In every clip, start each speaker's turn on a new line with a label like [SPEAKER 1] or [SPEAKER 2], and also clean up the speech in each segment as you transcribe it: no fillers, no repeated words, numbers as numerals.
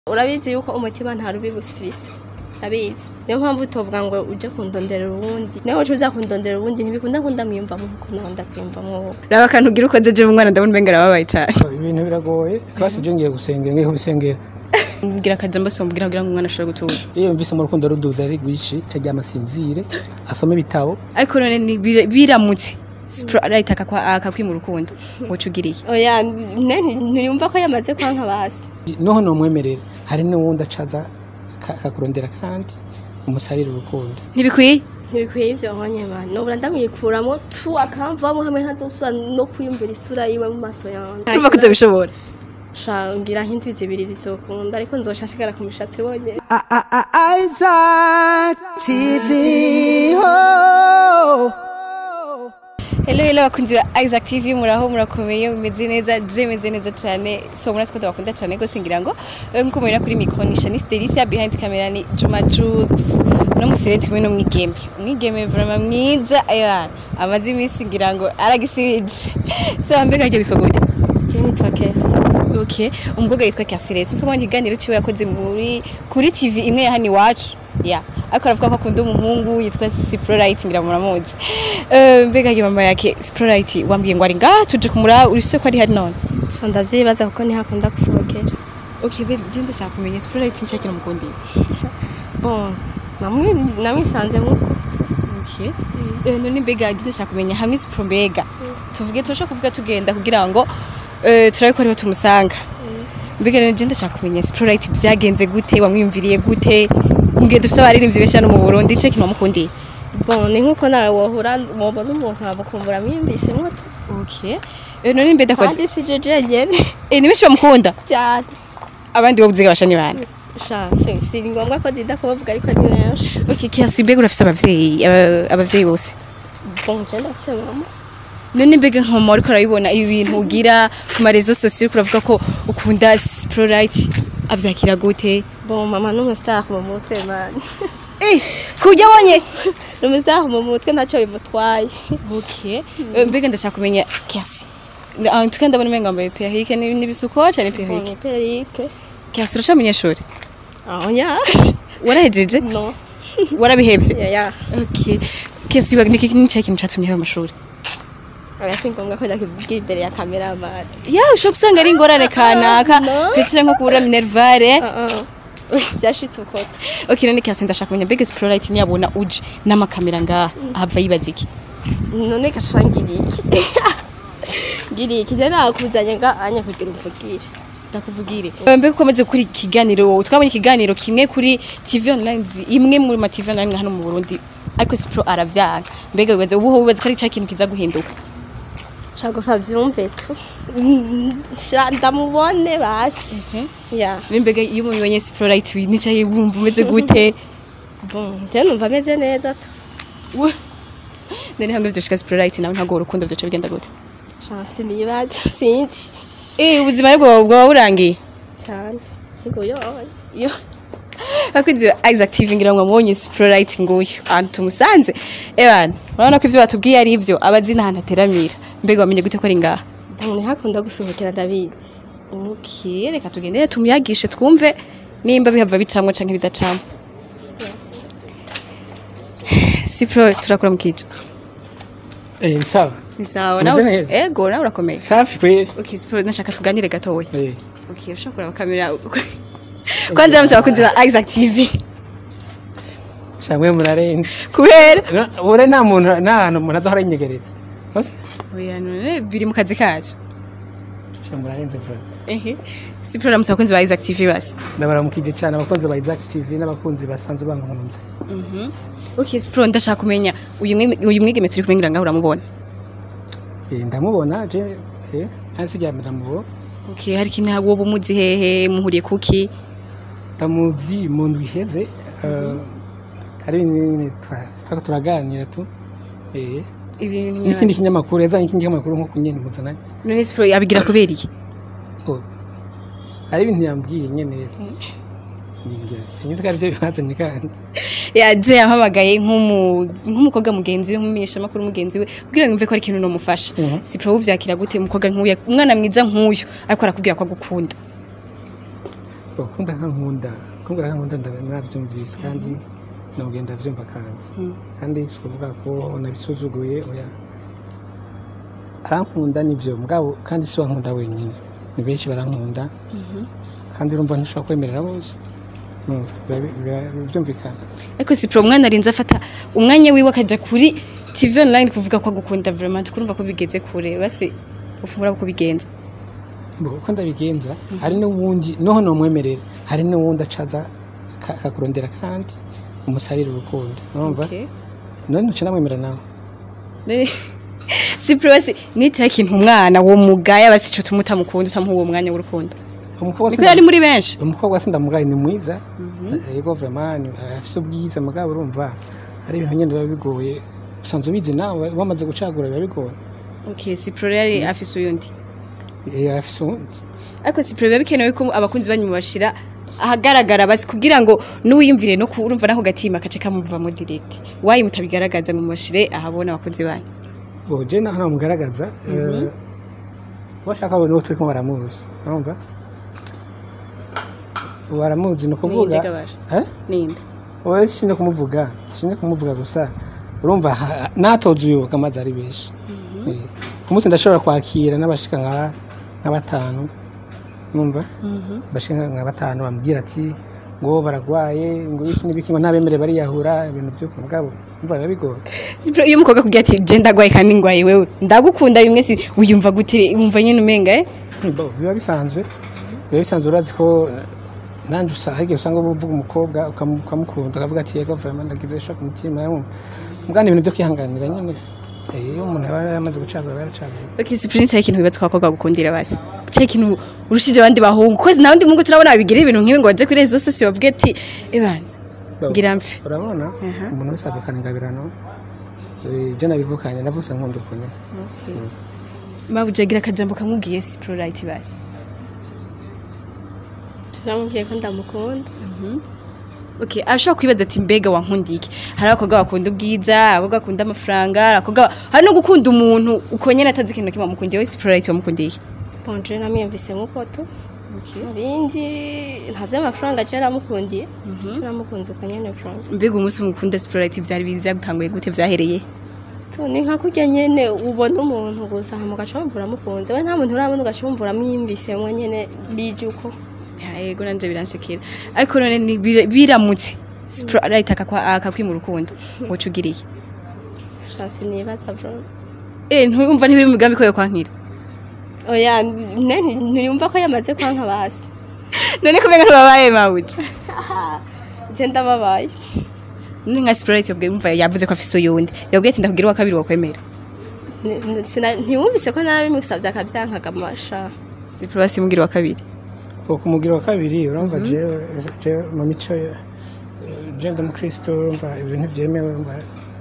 [SPEAKER 1] Urabizi yuko umutima nta rubi busifise. Abizi. Niyo mpamvu utovuga ngo uje kundondera urundi. Nawe uza kundondera urundi ntibikunda kundamwiyumva mu kuko nda kwiyumvamo.
[SPEAKER 2] Raba kantu ugira ukoze je umwana ndabona bengera babaye cyane.
[SPEAKER 3] Ibintu biragoye. Class je ngiye gusengera ngiye kubisengera.
[SPEAKER 2] Ngira kajambo so mbwira kugira ngo umwana ashobore gutuza.
[SPEAKER 3] Iyo mvise mu rukundo ruduza ari gwishi cyajya amasinzire asome bitabo.
[SPEAKER 2] Ariko none biramutse SUBCRIBE akakwi mu rukundo wocu ugiriki.
[SPEAKER 1] Oya ntiyumva ko yamaze kwanka basi.
[SPEAKER 3] Noho no mwemerera hari n'uwundi acaza akakurondera kandi umusarira urukundo.
[SPEAKER 2] Ntibikwiye
[SPEAKER 1] ivyo nkanye bana. Nobura ndamwikuramo tu akamvamo hamwe ntazosubira no kwiyumvira isura yiwe mu maso yanjye.
[SPEAKER 2] Kuva kuze bishobora.
[SPEAKER 1] Shangira hintu zibiri bizokunda ariko nzoshashikara ku mishatsi bonye.
[SPEAKER 4] Isaac TV ho.
[SPEAKER 2] Hello bakunzi ba Isaac TV muraho murakomeye mumeze neza je meze neza cyane so murasiko ndabakunda cyane gose ngira ngo nkuko mubona kuri micronisha ni Siryama behind camera ni Juma Jux no musireti kumwe no mwigeme vraiment mwiza ayana amazi imisi ngira ngo aragisibije so ambega agiye bitwa gute
[SPEAKER 1] Je nitwa Kesa.
[SPEAKER 2] Okay umukobwa yitwa Kasire sinzi ko ikiganiro ciwe yakoze kuri TV imwe ya hani wacu ya ariko aravuga ko akunda umuhungu yitwa SUBCRIBE ngira muramuzi mbega ye mama yake SUBCRIBE wambwiye ngo ari ngaha tuje kumura uruse ko ari hari none
[SPEAKER 1] So ndavyibaza kuko ntihakunda gusobokera.
[SPEAKER 2] Okay be jende cyane kumenya SUBCRIBE ncyakira umukundi
[SPEAKER 1] Bon namwisanze muko.
[SPEAKER 2] Okay none mbega jende cyane kumenya hamwe SUBCRIBE tuvuge tosha kuvuga tugenda kugira ngo turabiko ariho tumusanga mbega jende cyane kumenya SUBCRIBE byagenze gute wamwimviriye gute ngiye dufite abaririmbyi beshano mu Burundi cyo kintu mukundi
[SPEAKER 1] Bon ni nkuko nawe wohura mubona umuntu abukumbura mwimvise moto.
[SPEAKER 2] Okay none mbeda kwazi
[SPEAKER 1] Kandi si jeje nyene.
[SPEAKER 2] Nibishi bamukunda
[SPEAKER 1] Cyane.
[SPEAKER 2] Abandi bavuze bashani bane
[SPEAKER 1] Sha si ngombwa ko dida kuvuga ariko ni benshi.
[SPEAKER 2] Okay kiasi mbega urafite abavyeyi bose
[SPEAKER 1] Bon je ndafise mama.
[SPEAKER 2] none mbega nkomo ariko arabibona ibintu ugira ku marezo sociaux kuravuga ko ukunda SUBCRIBE avyakira gute
[SPEAKER 1] Bon mama n'umustar mu mutwe man.
[SPEAKER 2] kujya wonye
[SPEAKER 1] N'umustar mu mutwe ntacyo bimutwaye.
[SPEAKER 2] Okay mbega ndashaka kumenya kiasi tukenda ndabona menga mbaye perike n'ibisuko cyane perike
[SPEAKER 1] Perike.
[SPEAKER 2] kiasi uracha munyeshuri
[SPEAKER 1] Oya.
[SPEAKER 2] warahejeje
[SPEAKER 1] No.
[SPEAKER 2] warabihevye
[SPEAKER 1] Ya.
[SPEAKER 2] Okay kiasi niki kintu cyatumye amashuri
[SPEAKER 1] Agasinga ngombwa ko ndakivugira imbere ya kamera man.
[SPEAKER 2] ya ushobora gusanga ari ingorane kanaka
[SPEAKER 1] No.
[SPEAKER 2] petire nko kubura minervare
[SPEAKER 1] Byashitse ukoto.
[SPEAKER 2] Okay none kiasi ndashaka kumenya mbega SUBCRIBE ntiyabona uje n'amakamera ngaha ahava yibaziki
[SPEAKER 1] None gashangiri iki? Giri iki je nakuzanye nga anya kugira umvugire.
[SPEAKER 2] ndakuvugire mbega ukomeze kuri ikiganiro twabonye ikiganiro kimwe kuri TV online imwe muri ma TV online hano mu Burundi ariko SUBCRIBE aravyanga mbega wibaze ubu wibaze ko ari cyakintu kiza guhinduka
[SPEAKER 1] Shaka gusavyumve tu. Ndamubone basi. Ya.
[SPEAKER 2] mbega iyo mubonye SUBCRIBE nicaye wumva umeze gute
[SPEAKER 1] Bon, je numva meze neza tu.
[SPEAKER 2] none hamwe byoshika SUBCRIBE nawe ntago urukundo byoca bigenda gute
[SPEAKER 1] Chance nibaza sinzi.
[SPEAKER 2] ubuzima bwo burangiye
[SPEAKER 1] Cyane. Ngo yo.
[SPEAKER 2] bakunzi Isaac TV ngira ngo mwonye SUBCRIBE nguyu antu tumusanze ebana urabona ko ivyo batubwiye ari ivyo abazina ahantu ateramira mbega wamenye gute ko ari ngaha
[SPEAKER 1] Bon, hakunda gusohokera ndabizi.
[SPEAKER 2] Okay reka tugende tumyagishe twumve nimba bihava bicamwe canke bidacamwe SUBCRIBE turakora mukije
[SPEAKER 3] Sawa.
[SPEAKER 2] ni sawa
[SPEAKER 3] Umeze neza?
[SPEAKER 2] ego nawe urakomeye
[SPEAKER 3] Safi kweli.
[SPEAKER 2] Okay SUBCRIBE nashaka tuganire gatoya
[SPEAKER 3] Eh.
[SPEAKER 2] Okay ushobora kuraba kamera kwanza ramutse bakunzi ba Isaac TV
[SPEAKER 3] Shamwe murarenze.
[SPEAKER 2] kubera
[SPEAKER 3] Ure nta muntu nta muntu azohora inyegeretse. Bose?
[SPEAKER 2] oya none biri mu kazi kacu
[SPEAKER 3] Shamwe murarenze bro.
[SPEAKER 2] SUBCRIBE ramutse bakunzi ba Isaac TV basi
[SPEAKER 3] Ndabaramukije cyane abakunzi ba Isaac TV n'abakunzi basanzwe bankunda.
[SPEAKER 2] Okay SUBCRIBE ndashaka kumenya uyu mwigeme turi kumengira ngaho uramubona
[SPEAKER 3] Ndamubona je kandi Siryama ndamubona.
[SPEAKER 2] Okay hari kintu wowe umuzi hehe muhuriye kuki
[SPEAKER 3] Ndamuzi mu ndwi iheze hari ibintu twako turaganira tu
[SPEAKER 2] ibintu
[SPEAKER 3] n'ikindi kinyamakuru yazanye ikindi kinyamakuru nko kunyene muzana
[SPEAKER 2] none SUBCRIBE yabigira kubera iki
[SPEAKER 3] hari ibintu yambwiye nyene sinzi ko arivyo bibazanye kandi
[SPEAKER 2] yaje yampamagaye nk'umukobwa mugenzi we nk'umumenyesha makuru mugenzi we kugira ngo mve ko ari ikintu no mufasha SUBCRIBE uvyakira gute umukobwa nk'uyu umwana mwiza nk'uyu ariko arakubwira ko agukunda
[SPEAKER 3] kumbwira nkunda ndabyumvise kandi nogenda vyumva kandi sikuvuga ko nabisuzuguye oya arankunda nivyo mugabo kandi si wankunda wenyine ni benshi barankunda kandi urumva ntushobora kwemerera bose byumvikana
[SPEAKER 2] ariko Cyprien umwana arinze afata umwanya wiwe akaja kuri TV online kuvuga ko agukunda vraiment kurumva ko bigeze kure base ufungura ko bigenza
[SPEAKER 3] uko ndabigenza hari n'uwundi noho nomwemerera hari n'uwundi acaza akakurondera kandi umusarira urukundo urumva none uca namwemera nawe
[SPEAKER 2] Cyprien base nica ikintu umwana wo mugaya base cyo tumutamukunda usamuha uwo mwanya w'urukundo umukobwa ari muri benshi
[SPEAKER 3] umukobwa sindamugaye ni mwiza yego vraiment afise ubwiza mugabo urumva hari ibintu nyene biba bigoye usanzwe bizi nawe bamaze gucagura biba bigoye
[SPEAKER 2] Cyprien yari afise uyundi
[SPEAKER 3] afise uwundi
[SPEAKER 2] ariko Cyprien biba bikenewe ko abakunzi banyu bashira ahagaragara basi kugira ngo nuwiyumvire no kurumva nako gatima kace kamuva mu direct wayi mutabigaragaza mu mashire ahabona abakunzi banyu
[SPEAKER 3] boje naho namugaragaza washaka no turi ko baramuzi urumva baramuzi no kuvuga
[SPEAKER 2] ninde
[SPEAKER 3] oya shinde kumuvuga gusa urumva natoze uyo kamaze ari benshi kumunsi ndashobora kwakira n'abashika nka batanu numva bashika nka batanu bambwira ati ngo baragwaye ngo iki nibiki ngo ntabemere bari yahura ibintu byo kumugabo umva bigoye
[SPEAKER 2] Cyprien iyo umukobwa kugira ati je ndagwaye kandi ngwaye wewe ndagukunda bimwe si uyumva gutire umva nyine umenga
[SPEAKER 3] biba bisanzwe urazi ko nanje usanga uvuga umukobwa ukamukunda akavuga ati yego vraiment ndagize sho ku mutima yumva mugana ibintu byo kwihanganira nyine iyo umuntu aba yamaze gucagura baracagura
[SPEAKER 2] Cyprien cyo ikintu bibatwa ko gukundira basi cyo ikintu urushije abandi bahungu kwezi nawe ndi mungu turabona bigira ibintu nk'ibi ngo baje kuri rezo sose bavuge ati ebana ngira mfi
[SPEAKER 3] urabona umuntu wese avukana ingabirano je nabivukanye navutse nkunda ukunye
[SPEAKER 2] mabuje gira akajambo kamubwiye Cyprien right basi
[SPEAKER 1] turamubwiye ko ndamukunda
[SPEAKER 2] ashobora kwibaza ati mbega wankundiye iki hari abakobwa bakunda ubwiza abakobwa bakunda amafaranga hari no gukunda umuntu uko nyene atazi ikintu kimwe mukundiye we Cyprien right wamukundiye
[SPEAKER 1] bonje namwiyumvise nk'ukoto ibindi nta vy'amafaranga je namukundiye namukunze uko nyene frank
[SPEAKER 2] mbega umunsi mukunda Cyprien right byari bizagutanguye gute vyahereye
[SPEAKER 1] ni nka kurya nyene ubona umuntu gusa mugaca wumvura mukunze we nta muntu urabona ugaca wumvura mwiyumvise mwe nyene bije uko
[SPEAKER 2] yego nanje biransekera ariko none biramutse Cyprien right akakwima urukundo wocu ugiriye
[SPEAKER 1] chance nibaza bro
[SPEAKER 2] ntumva ntibiri mu migambi ko yo kwankira
[SPEAKER 1] oya ntiyumva ko yamaze kwanka basi
[SPEAKER 2] none kumenga ntubabaye mawuje
[SPEAKER 1] je ndababaye
[SPEAKER 2] none nka Cyprien right yobwe umva yavuze ko afise uyundi yobwe ati ndakugira wa kabiri wakwemera
[SPEAKER 1] ntiyumvise ko nabimusavye akavyankaga amasha
[SPEAKER 2] Cyprien basimugira wa kabiri
[SPEAKER 3] kumugira wa kabiri urumva je mu mico je ndumukristo urumva ibintu byemewe urumva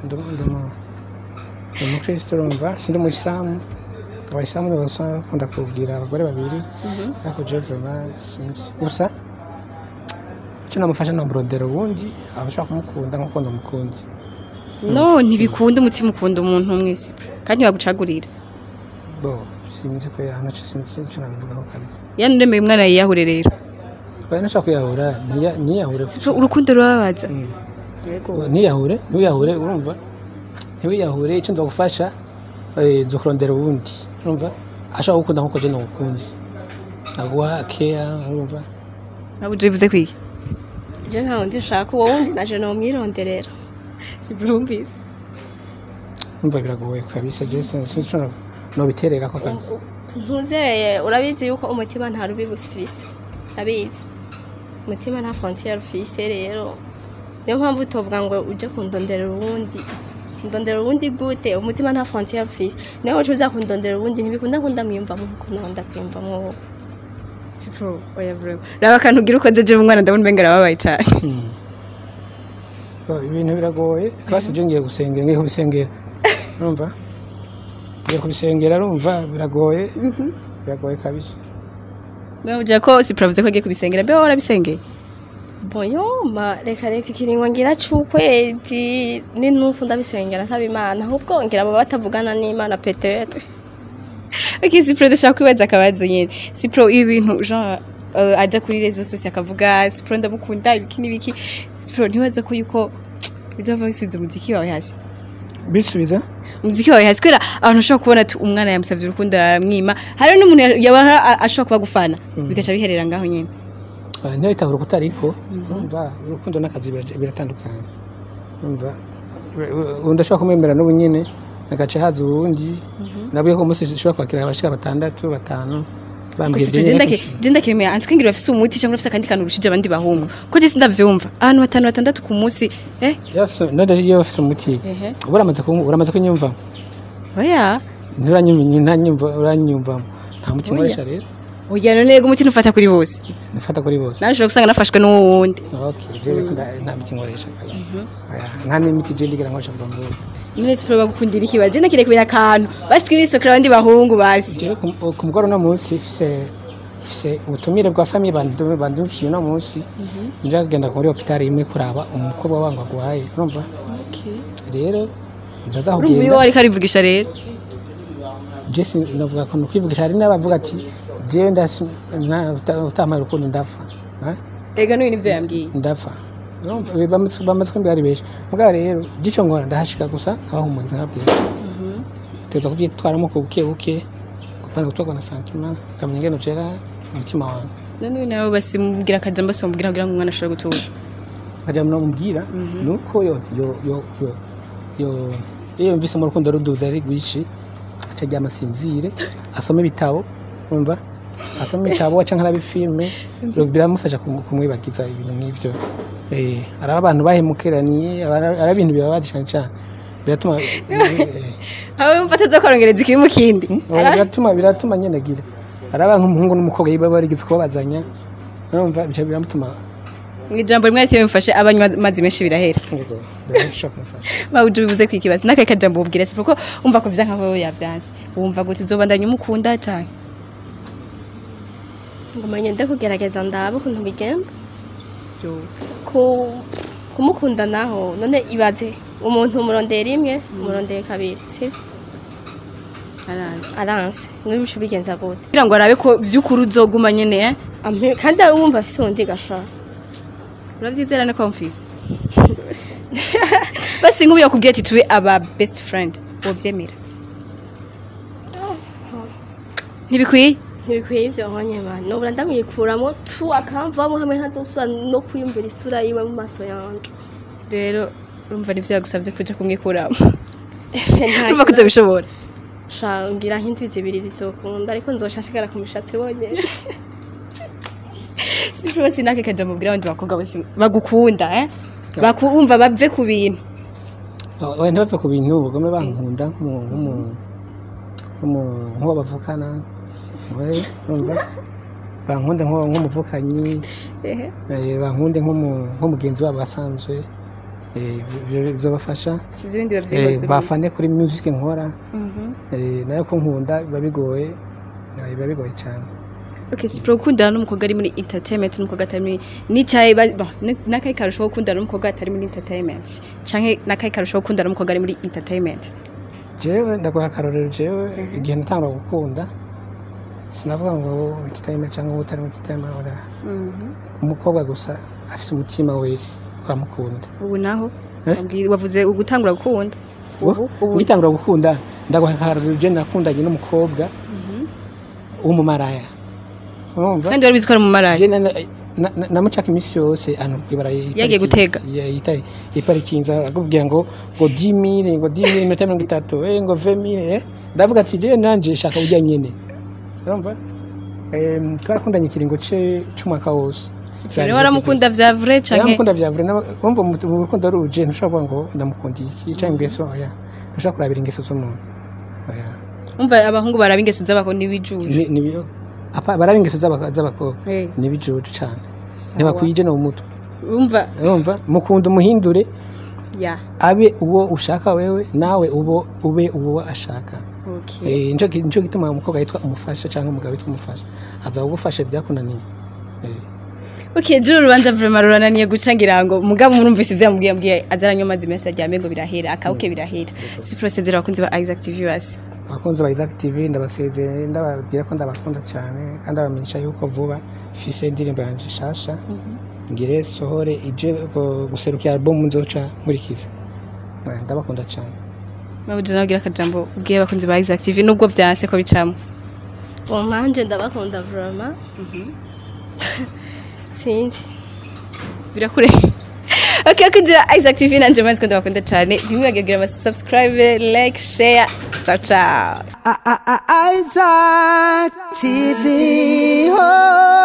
[SPEAKER 3] ndumukristo urumva sindi mu Islam abayisilamu bose bakunda kubwira abagore babiri ariko je vraiment gusa cyo namufasha namurondera ubundi abashaka kumukunda nkuko ndamukunze
[SPEAKER 2] no ntibikunda umutima ukunda umuntu mwese kandi bagucagurira
[SPEAKER 3] sinzi ko yanacho sinzi cyo nabivugaho kabisa
[SPEAKER 2] yanuremeye umwana yiyahure rero
[SPEAKER 3] bana nashaka kuyahura niyahure
[SPEAKER 2] urukundo rurababaza
[SPEAKER 3] yego niyahure urumva ntiwiyahure icyo nzagufasha nzokurondera ubundi urumva ashaka gukunda nkuko je nagukunze agwa care urumva
[SPEAKER 2] nabuje bivuze kwiki
[SPEAKER 1] je nta wundi nshaka uwo wundi naje no mwironderera
[SPEAKER 2] Cyprien
[SPEAKER 3] umva biragoye kabisa je sinzi cyo no biterera ko kabisa
[SPEAKER 1] ntuzeye urabizi yuko umutima nta rubi busifise abizi umutima nta frontière ufise rero niyo mpamvu utovuga ngo uje kundondera ubundi gute umutima nta frontière ufise niyo ucuza kundondera ubundi ntibikunda ndamwiyumvamo kuko nanda kwiyumvamo
[SPEAKER 2] Cyprien oya bro raba kantu ugira uko zeje umwana ndabona bengera babaye cyane
[SPEAKER 3] ibintu biragoye classe je ngiye gusengera urumva kubisengera rumva biragoye kabisa
[SPEAKER 2] Mwavuga ko Cyprien avuze ko agiye kubisengera mbe warabisengeye
[SPEAKER 1] boyoma reka ikiringo ngira cy'ukwezi n'intusu ndabisengera nsaba Imana ahubwo ngira abo batavugana n'Imana peut-être
[SPEAKER 2] Cyprien ndashaka kwibaza akabazo nyene Cyprien ibintu Jean aja kuri rezo sose akavuga Sipro ndamukunda ibiki nibiki Sipro ntiwaza ko yuko bizova bisubiza umuziki wawe hasi
[SPEAKER 3] bisubiza
[SPEAKER 2] umuziki wawe hasi kwera abantu ushobora kubona ati umwana yamusavye urukundo aramwima hari n'umuntu yaba ashobora kuba gufana bigaca biherera ngaho nyene
[SPEAKER 3] niyo itahura kutariko umva urukundo n'akazi biratandukanye umva undashobora kumwemera n'ubu nyene agace haza uwundi nabwiye ko umunsi ushobora kwakira abashika 6 5 bambwiye
[SPEAKER 2] genda kirime antwingira bafise umuti cyangwa bafise kandi kantu urushije abandi bahungu ko je sindavyumva ahantu 5 6 ku munsi
[SPEAKER 3] yafise node yafise umuti uramaze kunyumva
[SPEAKER 2] oya
[SPEAKER 3] uranyumva nta muti nkoresha rero
[SPEAKER 2] oya none yego umuti nufata kuri bose
[SPEAKER 3] nufata kuri bose
[SPEAKER 2] naje gusanga nafashwe n'uwundi
[SPEAKER 3] okay je nta muti nkoresha kabisa nta n'imiti je ndigira nkoresha bwa mbere
[SPEAKER 2] none Sipro bagukundira iki baje nakire kubera akantu basikira isokera abandi bahungu basi
[SPEAKER 3] ku mugoro no munsi fise ubutumire bwa famille bandukiye no munsi nja kugenda muri hospital imwe kuraba umukobwa wangu agwaye urumva rero ndaza kugenda
[SPEAKER 2] urumva wari karivugisha rero
[SPEAKER 3] Jesse navuga ko kwivugisha ari nabavuga ati je utamara urukundo ndafa
[SPEAKER 2] ega n'ibintu nivyo yambwiye
[SPEAKER 3] ndafa bamaze kumbwira ari benshi mugabo rero gico ngora ndahashika gusa abahumuriza nkabwira teza kuvyitwaramo ko buke gupana gutwagwa na sentiment kamenya ngeno cera umutima wawe
[SPEAKER 2] none nawe basimbwira akajambo sombwira kugira ngo umwana ashobore gutuza
[SPEAKER 3] akajambo namubwira nuko yo mvise mu rukundo ruduza ari gwishi acajya amasinzire asoma ibitabo umva asoma ibitabo aca nkarabi filme biramufasha kumwibagiza ibintu nk'ivyo araba abantu bahemukeraniye ara ibintu bibabaje cyane biratuma
[SPEAKER 2] hawe mfataza korongereza ikibi mukindi
[SPEAKER 3] biratuma nyenegira araba nk'umuhungu n'umukobwa yiba barigeze kubazanya urumva bica biramutuma
[SPEAKER 2] Ijambo rimwe ati mfashe abanywa mazi menshi birahera.
[SPEAKER 3] Yego. Birashaka mfashe.
[SPEAKER 2] Bawuje bivuze kwikibaza nakaye kajambo ubwira se kuko umva ko vya nkaho yavyanze. Wumva gute uzobandanya umukunda cyane.
[SPEAKER 1] Ngomanye ndakugerageza ndabo kuntu bigenda.
[SPEAKER 2] Yo.
[SPEAKER 1] Kumukunda naho none ibaze umuntu umurondera imwe umurondera kabiri sivyo? Aranse. Nubisho bigenza gute?
[SPEAKER 2] Kugira ngo arabe ko vyukuru uzoguma nyene
[SPEAKER 1] kandi wumva afise undi gashaka.
[SPEAKER 2] Uravyizerana ko mfise. Basi ngubiye kubwira ati tube aba best friend wovyemera. Ntibikwiye
[SPEAKER 1] ivyo nkanye bana. Nobura ndamwikuramo tu akamvamo hamwe ntazosubira no kwiyumvira isura yiwe mu maso yanje.
[SPEAKER 2] Rero urumva nivyo yagusavye kuja kumwikuramo. Urumva kuzo bishobora.
[SPEAKER 1] Shangira hintu zibiri bizokunda ariko nzoshashigara ku mishatsi bonyene.
[SPEAKER 2] Sipro sinake kaja mubwira abandi bakobwa bose bagukunda bakumva bave ku bintu.
[SPEAKER 3] Oya ntibave ku bintu ugome bankunda nko bavukana. Oya urumva bankunda nk'umuvukanyi bankunde nk'umugenzi wabo basanzwe bizobafasha
[SPEAKER 2] ivyo bindi bavyibaza
[SPEAKER 3] bafane kuri music nkora nayo ko nkunda biba bigoye cyane.
[SPEAKER 2] Okay, Sipro kundana n'umukobwa ari muri entertainment n'umukobwa atari muri nicaye nakaye karusho kundana n'umukobwa atari muri entertainment canke nakaye karusho kundana n'umukobwa ari muri entertainment.
[SPEAKER 3] Jewe ndaguha karorero jewe igihe natangura gukunda sinavuga ngo entertainment cyangwa utari muri entertainment ora umukobwa gusa afise umutima wese uramukunda.
[SPEAKER 2] Ubu naho wavuze ugutangura gukunda
[SPEAKER 3] ugitangura gukunda ndaguha karorero je nakundanye n'umukobwa w'umumaraya.
[SPEAKER 2] Kandi wari bizikora mu maraje
[SPEAKER 3] namucaka imisi yose anubwira
[SPEAKER 2] yagiye gutega
[SPEAKER 3] yitaye iparikinza akubwira ngo 10000 ngo 10000 ngo 20000 ndavuga ati je nanje shaka ujya nyene urumva twarakundanye kiringo c'umwaka wose.
[SPEAKER 2] Rero waramukunda vya vrai canke
[SPEAKER 3] yaramukunda vya vrai umva mu rukundo ruje ntushobora ngo ndamukundiye iki canke ngeso oya ntushobora kurabira ingeso z'umuntu oya
[SPEAKER 2] umva abahungu baraba ingeso z'abako nibijuje
[SPEAKER 3] barabingeso z'abakobwa nibijuju cyane ntibakwije no mutwe umva mukunda umuhindure abe uwo ushaka wewe nawe ube uwo ashaka. Nico gituma umukobwa yitwa umufasha cyangwa umugabo yitwa umufasha aza ugufasha byakunaniye.
[SPEAKER 2] Okay, juru rubanza vraiment rurananiye gucangira ngo mugabo murumvise ivyamubwiye azaranywa mazi menshi ajyame ngo birahera akauke birahera. Si procedure akunze ba Isaac TV basi.
[SPEAKER 3] Abakunzi ba Isaac TV ndabasezeye ndababwira ko ndabakunda cyane kandi abamenyesha yuko vuba fise indirimbo yanje shasha ngire sohore ije guserukira album nzoca nkurikiza ndabakunda cyane
[SPEAKER 2] Mabuje nagira akajambo ubwiye abakunzi ba Isaac TV nubwo vyanse ko bicamo
[SPEAKER 1] Omanje ndabakunda vraiment sinzi
[SPEAKER 2] birakure Okay, Kugira Isaac TV nanje mwanze ko ndabakunda cyane ntimwibagigira ama subscribe like share ciao ciao
[SPEAKER 4] Isaac TV. Oh.